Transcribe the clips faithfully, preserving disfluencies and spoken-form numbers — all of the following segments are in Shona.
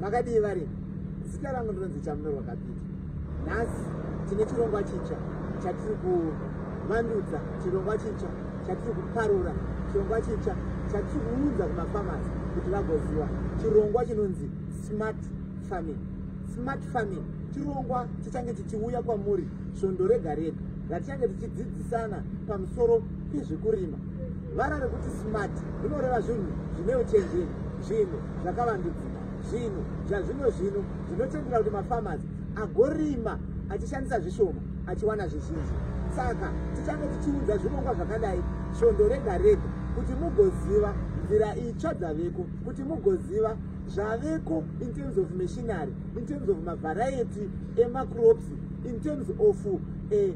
makadii varimi? Zita rangu ndinonzi Chamunorwa Kapita. Nhasi tine chirongwa chitsva chatiri kuvandudza, chirongwa chitsva chatiri kuparura, chirongwa chitsva chatiri kuudza kumafamasi kuti vagoziva, chirongwa chinonzi smart farming. Smart farming chirongwa chichange chichiuya kwamuri svondo rega rega ratichange tichidzidzisana pamusoro pezvekurima. Vara rekuti smart rinoreva zvinhu zvine uchenjeri, zvinhu zvakavandudzika, zvinhu zvazvino zvino zvinotendera kuti mafamasi agorima achishandisa zvishoma achiwana zvizhinji. Saka tichange tichiudza zvirongwa zvakadai svondo rega rega kuti mugoziva nzira itsva dzaveko, kuti mugoziva zvaveko in terms of machinery, in terms of mavariety emacrops, in terms of uh,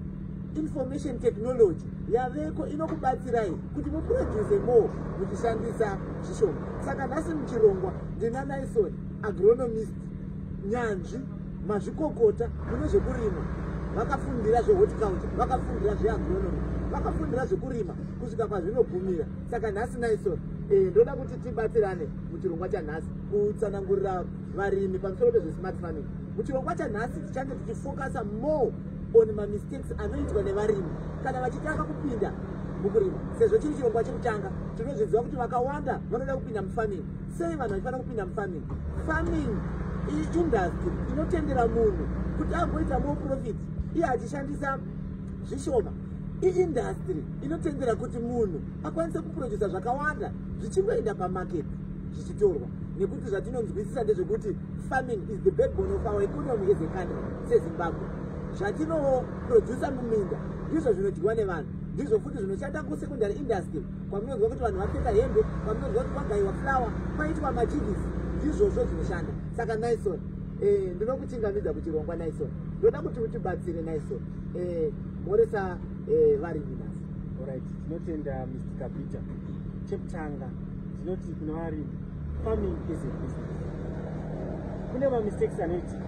information technology yaveko inokubatsirai kuti muproduce more muchishandisa zvishoma. Saka nhasi muchirongwa ndina Naison, agronomist, nyanzvi, mazvikokota mune zvekurima, vakafundira zvehorticulture, vakafundira zveagronomy, vakafundira zvekurima kusvika kwazvinogumira. Saka nhasi Naison eh, ndoda kuti tibatsirane muchirongwa chanhasi kutsanangurira varimi pamusoro pezvesmart farming. Muchirongwa chanhasi tichange tichifokasa more on ma mistakes anoitwa nevarimi kana vachitanga kupinda mukurima. Sezvo chiri chirongwa chekutanga, tinozviziva kuti vakawanda vanoda kupinda mufarming. Sei vanhu vachifanira kupinda mufarming? Farming industry inotendera munhu kuti agoita more profit iye achishandisa zvishoma. Iindustry inotendera kuti munhu akwanise kuproduce zvakawanda zvichingoenda pamarket zvichitorwa, nekuti zvatinonzwisisa ndezvekuti farming is the backbone of our economy as a country seZimbabwe. Zvatinoprodusa muminda ndizvo zvinodyiwa nevanhu, ndizvo futi zvinoshanda kusecondary industry, kwamunonzwa kuti vanhu vapfeka hembe, kwamunonzwa kuti kwagayiwa flour, kwaitwa machivisi, ndizvozvo zvinoshanda. Saka Naison eh, ndinokuchingamidza kuchirongwa Naison, ndoda kuti utibatsire Naison eh, moresa eh, varimi nhasi. Alright, tinotenda Mister Kapita. Chekutanga tinoti kuna varimi, farming is a business. Kune ma mistakes anoitika,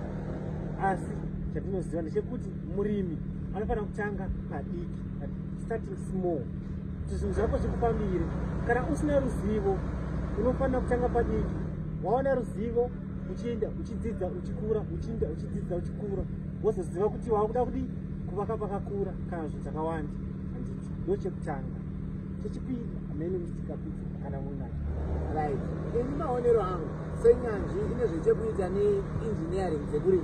asi chatinoziva ndechekuti murimi anofanira kutanga padiki, starting small, kuti zvinhu zvako zvikufambire. Kana usina ruzivo unofanira kutanga padiki, waona ruzivo uchienda uchidzidza uchikura, uchienda uchidzidza uchikura, wozoziva kuti wakuda kudi kuvaka pakakura kana zvinhu zvakawanda. Handiti ndo chekutanga. Chechipiri amene Mister Kapita kana munhu. Right, ini maonero angu senyanzvi ine zvechekuita neengineering dzekurima.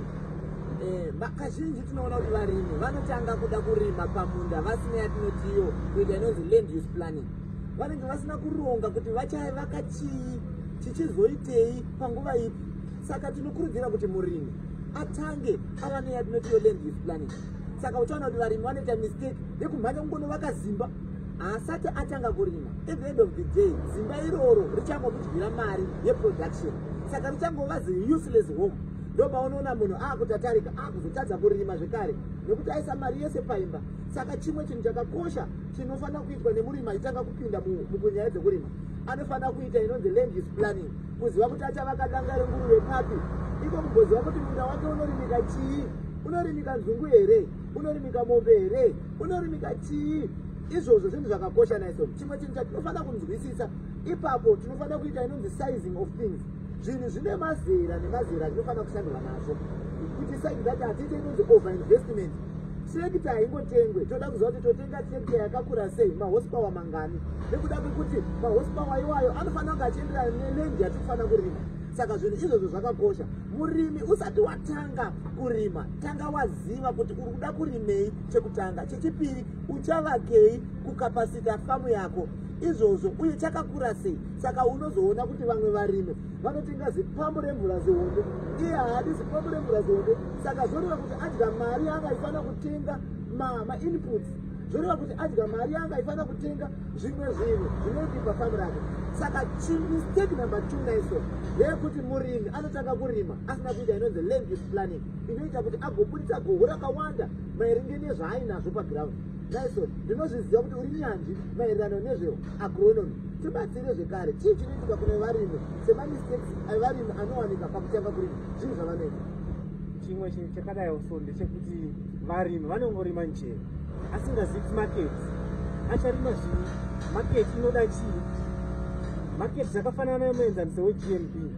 Eh, kazhinji tinoona kuti varimi vanotanga kuda kurima pamunda vasina yatinotiyo kuita inonzi land use planning. Vanenge vasina kuronga kuti vachavaka chii, chichizoitei panguva ipi. Saka tinokurudzira kuti murimi atange ava neyatinotiyo land use planning. Saka uchaona kuti varimi vanoita mistake yekumhanya kungonovaka zimba asati atanga kurima. At the end of the day zimba iroro richangomudyira mari yeproduction, saka richangova useless home. Ndoba unoona munhu akutatarika akuzotadza kurima zvekare nekuti aisa mari yese paimba. Saka chimwe chinhu chakakosha chinofanira kuitwa nemurimi achitanga kupinda munyaya dzekurima, anofanira kuita inonzi land use planning, kuziva kuti achavaka danga renguruve papi, iko kugoziva kuti munda wake unorimika chii, unorimika nzungu here, unorimika mombe here, unorimika chii. Izvozvo zvinhu zvakakosha Naison. Chimwe chinhu chatinofanira kunzwisisa ipapo, tinofanira kuita inonzi sizing of things. Zvinhu zvine mazera nemazera zvinofanira kushandurwa nazvo, kuti saidi dati hatiite inonzi over investment. Trekta haingotengwe, toda kuziva kuti totenga trekta yakakura sei, mahospawa mangani, nekuda kwekuti mahospawa iwayo anofanira kunge achienderana neland yatinofanira kurima. Saka zvinhu izvozvo zvakakosha. Murimi usati watanga kurima, tanga waziva kuti uri kuda kurimei chekutanga. Chechipiri, uchavakei kukapasita famu yako, izvozvo uye chakakura sei. Saka unozoona kuti vamwe varimi vanotenga zipambu remvura zihombe, iye haadi zipambu remvura zihombe. Saka zvoreva kuti adya mari yanga ifanira kutenga ma, ma inputs, zvoreva kuti adya mari yanga ifanira kutenga zvimwe zvinhu zvinoipa famu rake. Saka mistake number two Naison ndeyekuti murimi anotanga kurima asina kuita inonzi land use planning, inoita kuti agobudisa gohwo rakawanda maerenge nezvaainazvo paground. Naison, ndinozviziva kuti uri nyanzvi maererano nezveagronomy. Tibatsire zvekare, chii chinoitika kune varimi semamistakes evarimi anowanika pakutanga kurima, zvinhu zvavanoita. Chimwe chinhu chakadai so ndechekuti varimi vanongorima njere asingazivi kuti market acharima zvinhu, market inoda chii. Market dzakafanana nemuenzaniso weG M B.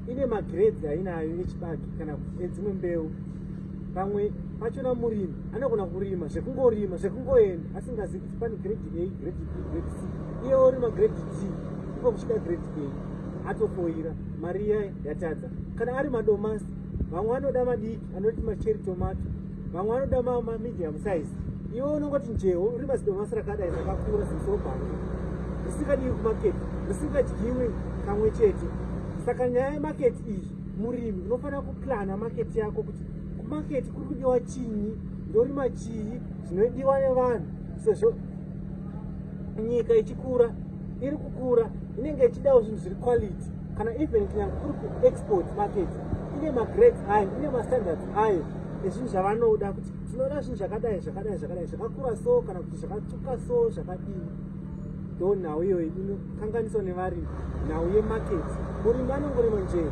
ine magrades ainayo echibage kana edzimwe mbeu. Pamwe pachona murimi anogona kurima zvekungorima zvekungoenda asingazivi kuti pane grade A, grade B, grade C. Iye orima grade D, ipo kusvika grade A atofoira mari iya yatadza. Kana ari madomasi, vamwe vanoda madiki anoti macherry tomato, vamwe vanoda ma medium size. Iwe unongoti njewo urima zidomasi rakadai rakakura sesobhangi risingadiwi kumaketi, risingadyiwi kamwe chete. Saka nyaya yemaketi iyi, murimi unofanira kuplana maketi yako kuti kumaketi kuri kudiwa chinyi, ndorima chii zvinodiwa nevanhu, sezvo nyika ichikura iri kukura inenge ichidawo zvinhu zviri quality. Kana even kunyange kuri kuexport market ine magrades ayo, ine mastandards ayo ezvinhu zvavanoda kuti tinoda zvinhu zvakadai zvakadai zvakadai zvakakura so kana kuti zvakatsvuka so zvakadini. Ndo nhau iyoyo inokanganiswa nevarimi, nhau yemaketi. Murimi anongorima njee,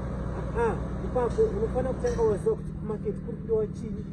aa ipapo unofanira kutanga waziva kuti kumaketi kuri kudiwa chii.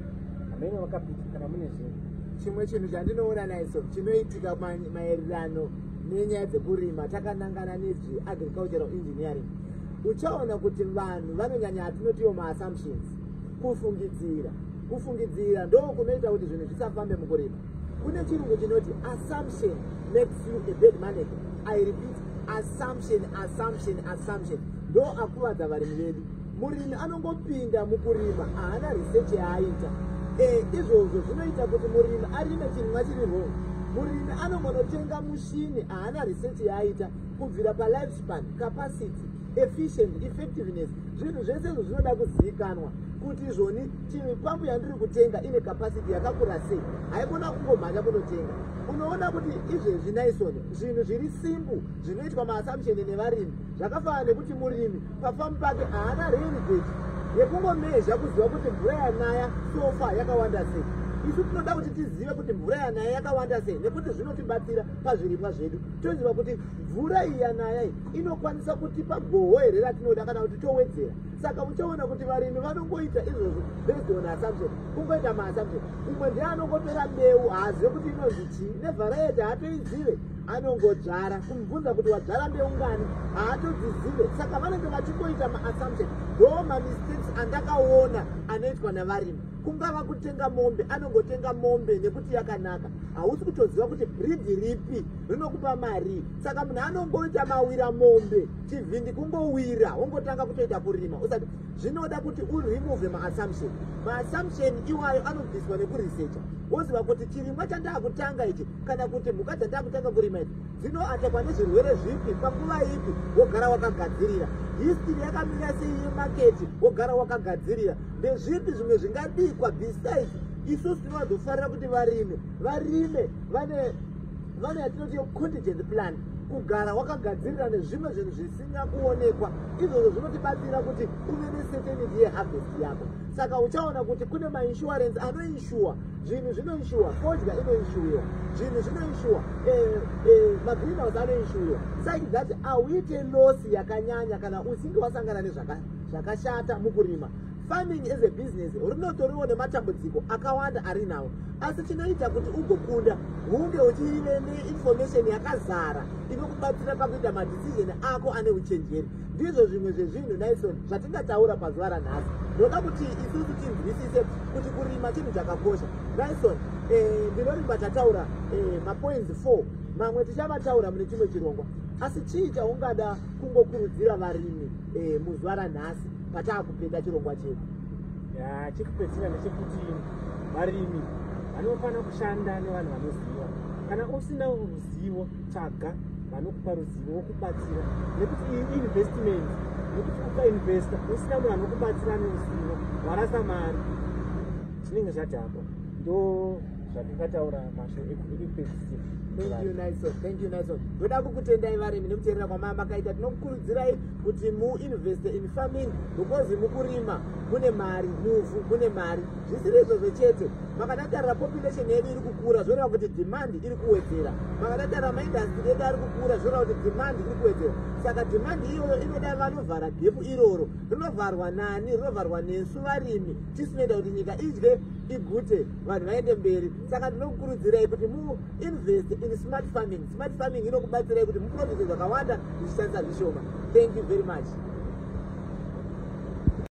Amene vakapita kana mune zvinhu. Chimwe chinhu chandinoona naiso chinoitika maererano nenyaya dzekurima takanangana nezveagricultural engineering, uchaona kuti vanhu vanonyanya atinotiwo maassumptions, kufungidzira. Kufungidzira ndo kunoita kuti zvinhu zvisafambe mukurima. Kune chirungu chinoti assumption makes you a bad manager. I repeat, assumption, assumption, assumption. Ndo akuvadza varimi vedu. Murimi anongopinda mukurima haana research yaaita. Eh, izvozvo zvinoita kuti murimi arime chirimwa chiri wrong. Murimi anongonotenga mushini haana research yaaita kubvira palifespan, capacity, efficient, effectiveness. Zvinhu zvese izvo zvinoda kuzivikanwa kuti zvoni chimipambu yandiri kutenga ine capacity yakakura sei. Haikona kungomhanya kunotenga. Unoona kuti izvezvi naisoni zvinhu zviri simple zvinoitwa maassumption nevarimi. Zvakafanana nekuti murimi pafamu pake haana rain gauge yekungomezha kuziva kuti mvura yanaya sofa yakawanda sei. Isu tinoda kuti tizive kuti mvura yanaya yakawanda sei, nekuti zvinotibatsira pazvirimwa zvedu. Toziva kuti mvura iyi yanaya inokwanisa kutipa gohwo here ratinoda kana kuti towedzera. Saka uchaona kuti varimi vanongoita izvozvo based on assumption, kungoita maassumption. Umwe ndiye anongotora mbeu haazive kuti inonzi chii, nevharaiti haatoizive, anongodzvara. Kumubvunza kuti wadzvara mbeu ngani haatodzizive. Saka vanenge vachingoita maassumption. Ndo mamistakes andakaona anoitwa navarimi. Kungava kutenga mombe, anongotenga mombe nekuti yakanaka. Hausi kutoziva kuti breed ripi rinokupa mari. Saka munhu anongoita mawira mombe, chivhindi kungowira, wongotanga kutoita kurima. Usati zvinoda kuti uremove maassumption. Maassumption iwayo anobviswa nekuresearcha. Woziva kuti chirimwa chandakutanga ichi kana kuti mhuka dzandakutanga kurima idzi dzinoatakwa nezvirwere zvipi panguva ipi, wogara wakagadzirira. History yakamira sei yemaketi, wogara wakagadzirira. Ndezvipi zvimwe zvingadikwa besides isusu tinozofarira kuti varime varime vane vane yatinoti contingent plan, kugara wakagadzirira nezvimwe zvinhu zvisina kuonekwa. Izvozvo zvinotibatsira kuti uve necertainty yeharvest yako. Saka uchaona kuti kune mainsurance anoinsure zvinhu, zvinoinsure fodya inoinsure zvinhu, zvinoinsure eh, eh, magreenhouse anoinsure. Side that auite loss yakanyanya kana usinge wasangana nezvakashata mukurima. Farming as a business rinotoriwo nematambudziko akawanda ari nawo, asi chinoita kuti ugokunda hunge uchive neinformation yakazara inokubatsira pakuita madecision ako ane uchenjeri. Ndizvo zvimwe zvezvinhu naisoni zvatingataura pazuva ranhasi. Ndoda kuti isusu tinzwisise kuti kurima chinhu chakakosha. Naisoni eh, ndinorimba tataura eh, mapoints four, mamwe tichavataura mune chimwe chirongwa. Asi chii chaungada kungokurudzira varimi eh, muzuva ranhasi pataakupinda chirongwa chedu? Ya, chekupedzisira ndechekuti varimi vanofanira kushanda nevanhu vanoziva. Kana usina ruzivo, tsvaga vanokupa ruzivo wokubatsira, nekuti iyi investment, nekuti ukainvesta usina munhu anokubatsira neruzivo warasa mari, zvinenge zvadhakwa. Ndo zvatingataura masho ekupedzisira. Thank you, Naison. Thank you, Naison. Ndoda kukutendai varimi nekuteerera kwamakaita. Tinokukurudzirai kuti muinveste in farming because mukurima mune mari, muvhu mune mari. Zvisiri izvozvo chete, makadatarira population yedu iri kukura zvoreva kuti demand iri kuwedzera. Makadatarira maindastry edu ari kukura zvoreva kuti demand iri kuwedzera. Saka demand iyoyo inoda vanovhara gap iroro. Rinovharwa nani? Rinovharwa nesu varimi. Tisinoita kuti nyika idye igute, vanhu vaende mberi. Saka ndinokukurudzirai kuti mu invest in smart farming. Smart farming inokubatsirai kuti muprofite zvakawanda zvishandisa zvishoma. Thank you very much.